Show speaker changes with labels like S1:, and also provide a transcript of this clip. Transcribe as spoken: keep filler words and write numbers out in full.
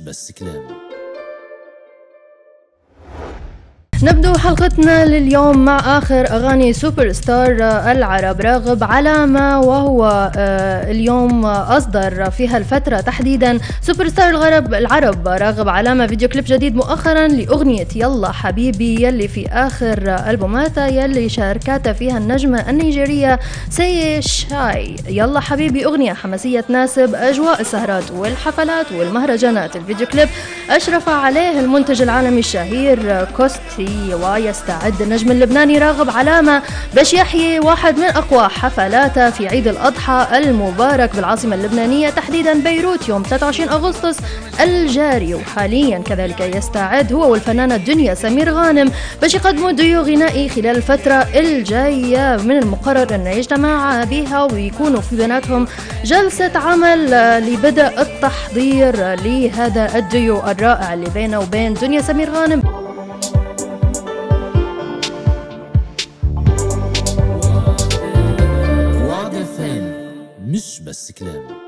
S1: بس كلام.
S2: نبدو حلقتنا لليوم مع آخر أغاني سوبر ستار العرب راغب علامة، وهو اليوم أصدر في هالفترة تحديدا سوبر ستار الغرب العرب راغب علامة فيديو كليب جديد مؤخرا لأغنية يلا حبيبي، يلي في آخر ألبوماتها يلي شاركتها فيها النجمة النيجيرية سي شاي. يلا حبيبي أغنية حماسية تناسب أجواء السهرات والحفلات والمهرجانات. الفيديو كليب أشرف عليه المنتج العالمي الشهير كوستي، ويستعد النجم اللبناني راغب علامة باش يحيي واحد من أقوى حفلاته في عيد الأضحى المبارك بالعاصمة اللبنانية تحديدا بيروت يوم ثلاثة وعشرين أغسطس الجاري. وحاليا كذلك يستعد هو والفنانة دنيا سمير غانم باش يقدموا ديو غنائي خلال الفترة الجاية. من المقرر أن يجتمع بها ويكونوا في بيناتهم جلسة عمل لبدء التحضير لهذا الديو الرائع اللي بينه وبين دنيا سمير غانم.
S1: مش بس كلام.